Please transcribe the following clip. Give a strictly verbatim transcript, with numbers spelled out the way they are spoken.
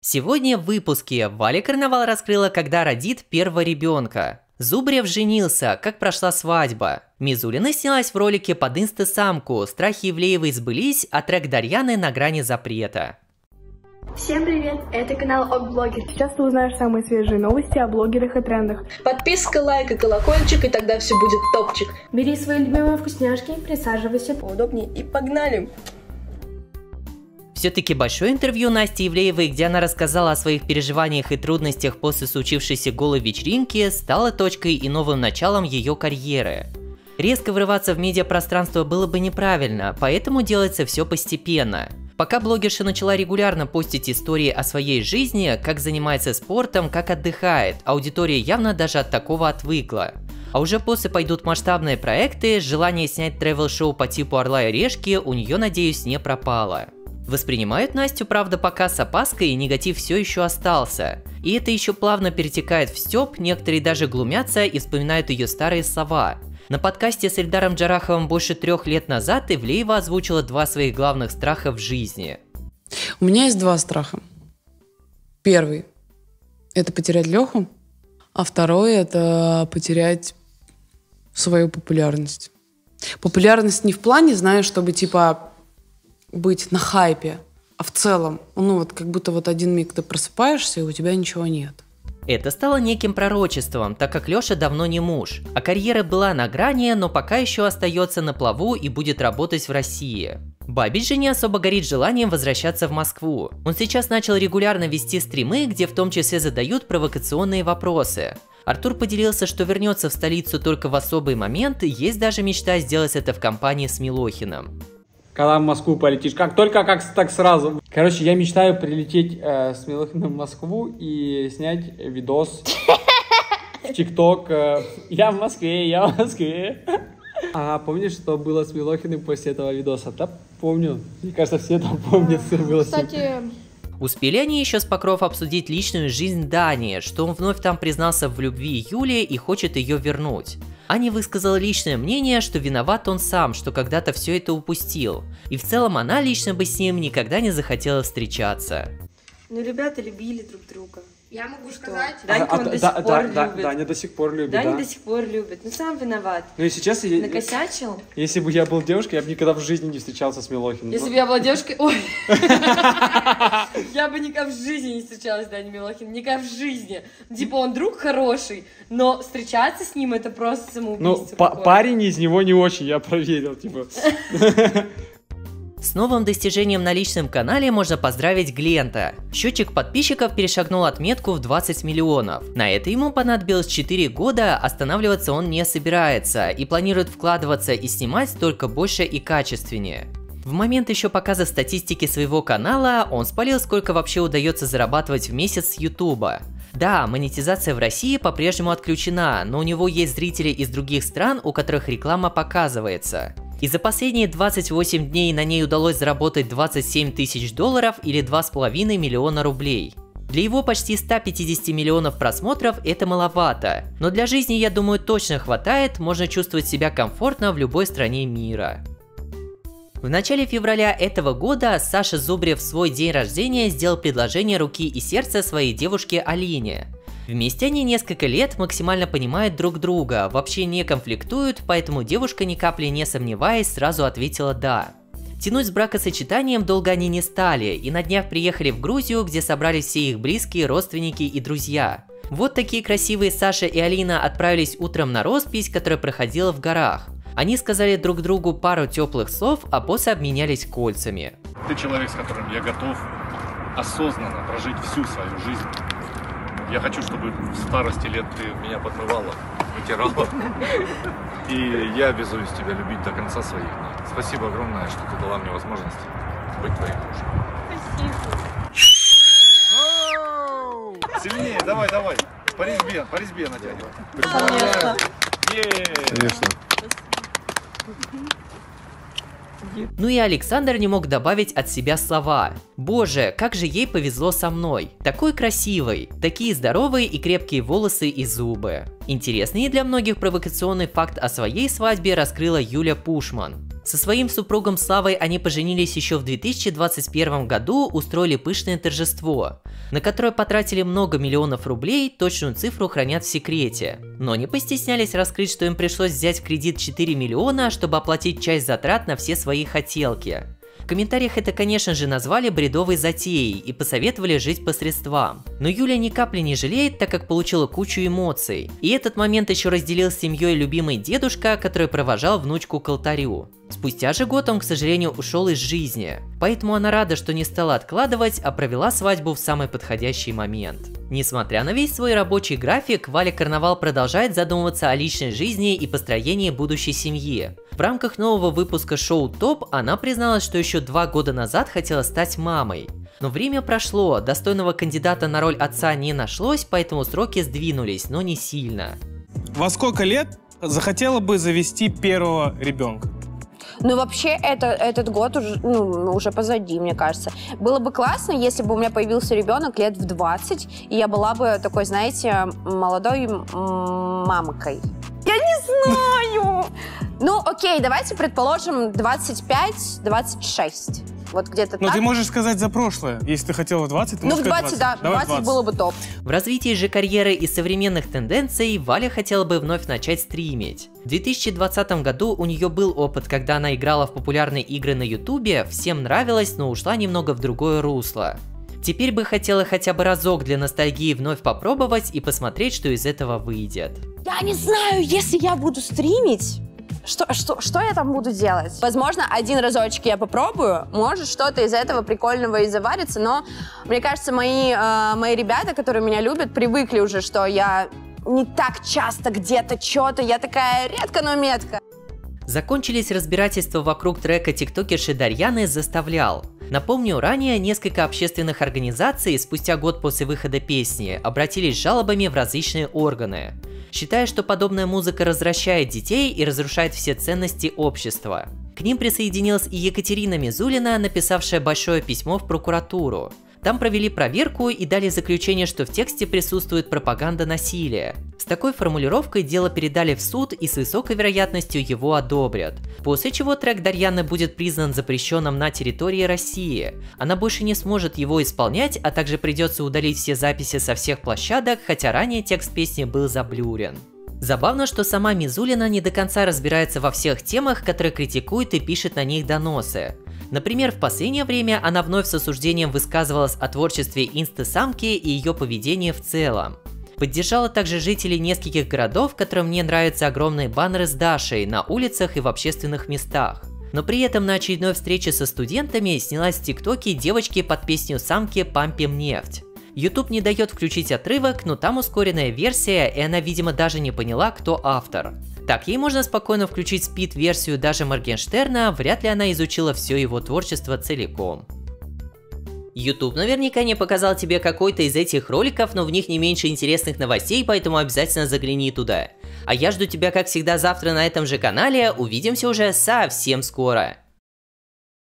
Сегодня в выпуске Валя Карнавал раскрыла, когда родит первого ребенка. Зубрев женился, как прошла свадьба. Мизулина снялась в ролике под инстасамку, страхи Ивлеевой сбылись, а трек Дарьяны на грани запрета. Всем привет, это канал Окблогер. Сейчас ты узнаешь самые свежие новости о блогерах и трендах. Подписка, лайк и колокольчик, и тогда все будет топчик. Бери свои любимые вкусняшки, присаживайся Поудобнее и погнали. Все-таки большое интервью Насти Ивлеевой, где она рассказала о своих переживаниях и трудностях после случившейся голой вечеринки, стало точкой и новым началом ее карьеры. Резко врываться в медиапространство было бы неправильно, поэтому делается все постепенно. Пока блогерша начала регулярно постить истории о своей жизни, как занимается спортом, как отдыхает, аудитория явно даже от такого отвыкла. А уже после пойдут масштабные проекты, желание снять тревел-шоу по типу «Орла и решки» у нее, надеюсь, не пропало. Воспринимают Настю, правда, пока с опаской, и негатив все еще остался. И это еще плавно перетекает в стёб, некоторые даже глумятся и вспоминают ее старые слова. На подкасте с Эльдаром Джараховым больше трех лет назад Ивлеева озвучила два своих главных страха в жизни. У меня есть два страха. Первый – это потерять Леху, а второй – это потерять свою популярность. Популярность не в плане, знаешь, чтобы типа быть на хайпе, а в целом, ну вот как будто вот один миг ты просыпаешься, и у тебя ничего нет. Это стало неким пророчеством, так как Леша давно не муж, а карьера была на грани, но пока еще остается на плаву и будет работать в России. Бабич же не особо горит желанием возвращаться в Москву. Он сейчас начал регулярно вести стримы, где в том числе задают провокационные вопросы. Артур поделился, что вернется в столицу только в особый момент, и есть даже мечта сделать это в компании с Милохиным. Когда в Москву полетишь, как только как так сразу. Короче, я мечтаю прилететь э, с Милохиным в Москву и снять видос в ТикТок. Э, я в Москве, я в Москве. А помнишь, что было с Милохиным после этого видоса? Да, помню. Мне кажется, все это помнят. Кстати... Успели они еще с Покров обсудить личную жизнь Дани, что он вновь там признался в любви Юле и хочет ее вернуть. Аня высказала личное мнение, что виноват он сам, что когда-то все это упустил. И в целом она лично бы с ним никогда не захотела встречаться. Ну, ребята любили друг друга. Я могу сказать... Данька а, он а, до да, сих пор да, любит. Да, Даня до сих пор любит, Даня да. до сих пор любит. Ну, сам виноват. Ну, если честно, я, Накосячил? если бы я был девушкой, я бы никогда в жизни не встречался с Милохиным. Если бы я была девушкой... Ой! Я бы никогда в жизни не встречалась с Даней Милохиным. Никогда в жизни. Типа, он друг хороший, но встречаться с ним это просто самоубийство. Ну, парень из него не очень, я проверил, типа. С новым достижением на личном канале можно поздравить Глента. Счетчик подписчиков перешагнул отметку в двадцать миллионов. На это ему понадобилось четыре года, останавливаться он не собирается и планирует вкладываться и снимать только больше и качественнее. В момент еще показа статистики своего канала он спалил, сколько вообще удается зарабатывать в месяц с Ютуба. Да, монетизация в России по-прежнему отключена, но у него есть зрители из других стран, у которых реклама показывается. И за последние двадцать восемь дней на ней удалось заработать двадцать семь тысяч долларов или два с половиной миллиона рублей. Для его почти ста пятидесяти миллионов просмотров это маловато, но для жизни, я думаю, точно хватает, можно чувствовать себя комфортно в любой стране мира. В начале февраля этого года Саша Зубрев в свой день рождения сделал предложение руки и сердца своей девушке Алине. Вместе они несколько лет максимально понимают друг друга, вообще не конфликтуют, поэтому девушка, ни капли не сомневаясь, сразу ответила «да». Тянуть с бракосочетанием долго они не стали, и на днях приехали в Грузию, где собрались все их близкие, родственники и друзья. Вот такие красивые Саша и Алина отправились утром на роспись, которая проходила в горах. Они сказали друг другу пару теплых слов, а после обменялись кольцами. Ты человек, с которым я готов осознанно прожить всю свою жизнь. Я хочу, чтобы в старости лет ты меня подмывала, вытирала. И я обязуюсь тебя любить до конца своих дней. Спасибо огромное, что ты дала мне возможность быть твоим мужем. Спасибо. Сильнее, давай, давай. По резьбе, по резьбе натягивай. Конечно. Конечно. Ну и Александр не мог добавить от себя слова. Боже, как же ей повезло со мной. Такой красивой, такие здоровые и крепкие волосы и зубы. Интересный и для многих провокационный факт о своей свадьбе раскрыла Юля Пушман. Со своим супругом Славой они поженились еще в две тысячи двадцать первом году, устроили пышное торжество, на которое потратили много миллионов рублей, точную цифру хранят в секрете. Но не постеснялись раскрыть, что им пришлось взять в кредит четыре миллиона, чтобы оплатить часть затрат на все свои хотелки. В комментариях это, конечно же, назвали бредовой затеей и посоветовали жить по средствам. Но Юля ни капли не жалеет, так как получила кучу эмоций. И этот момент еще разделил с семьей любимый дедушка, который провожал внучку к алтарю. Спустя же год он, к сожалению, ушел из жизни. Поэтому она рада, что не стала откладывать, а провела свадьбу в самый подходящий момент. Несмотря на весь свой рабочий график, Валя Карнавал продолжает задумываться о личной жизни и построении будущей семьи. В рамках нового выпуска шоу «Топ» она призналась, что еще два года назад хотела стать мамой. Но время прошло, достойного кандидата на роль отца не нашлось, поэтому сроки сдвинулись, но не сильно. Во сколько лет захотела бы завести первого ребенка? Ну, вообще, это, этот год уже, ну, уже позади, мне кажется. Было бы классно, если бы у меня появился ребенок лет в двадцать, и я была бы такой, знаете, молодой мамкой. Я не знаю! Ну, окей, давайте предположим двадцать пять - двадцать шесть. Вот где-то Но так. ты можешь сказать за прошлое. Если ты хотела в двадцать, ты Ну, можешь в двадцать, сказать двадцать. да, Давай двадцать было бы топ. В развитии же карьеры и современных тенденций Валя хотела бы вновь начать стримить. В две тысячи двадцатом году у нее был опыт, когда она играла в популярные игры на ютубе, всем нравилось, но ушла немного в другое русло. Теперь бы хотела хотя бы разок для ностальгии вновь попробовать и посмотреть, что из этого выйдет. Я не знаю, если я буду стримить, что, что, что я там буду делать? Возможно, один разочек я попробую, может что-то из этого прикольного и заварится, но мне кажется, мои, э, мои ребята, которые меня любят, привыкли уже, что я не так часто где-то что-то, я такая редко, но метко. Закончились разбирательства вокруг трека тиктокерши Дарьяны «Заставлял». Напомню, ранее несколько общественных организаций спустя год после выхода песни обратились с жалобами в различные органы, считая, что подобная музыка развращает детей и разрушает все ценности общества. К ним присоединилась и Екатерина Мизулина, написавшая большое письмо в прокуратуру. Там провели проверку и дали заключение, что в тексте присутствует пропаганда насилия. С такой формулировкой дело передали в суд и с высокой вероятностью его одобрят. После чего трек Дарьяны будет признан запрещенным на территории России. Она больше не сможет его исполнять, а также придется удалить все записи со всех площадок, хотя ранее текст песни был заблюрен. Забавно, что сама Мизулина не до конца разбирается во всех темах, которые критикует и пишет на них доносы. Например, в последнее время она вновь с осуждением высказывалась о творчестве инстасамки и ее поведении в целом. Поддержала также жителей нескольких городов, которым не нравятся огромные баннеры с Дашей на улицах и в общественных местах. Но при этом на очередной встрече со студентами снялась в ТикТоке девочки под песню самки «Пампим нефть». YouTube не дает включить отрывок, но там ускоренная версия, и она, видимо, даже не поняла, кто автор. Так, ей можно спокойно включить спид-версию даже Моргенштерна, вряд ли она изучила все его творчество целиком. YouTube наверняка не показал тебе какой-то из этих роликов, но в них не меньше интересных новостей, поэтому обязательно загляни туда. А я жду тебя, как всегда, завтра на этом же канале, увидимся уже совсем скоро.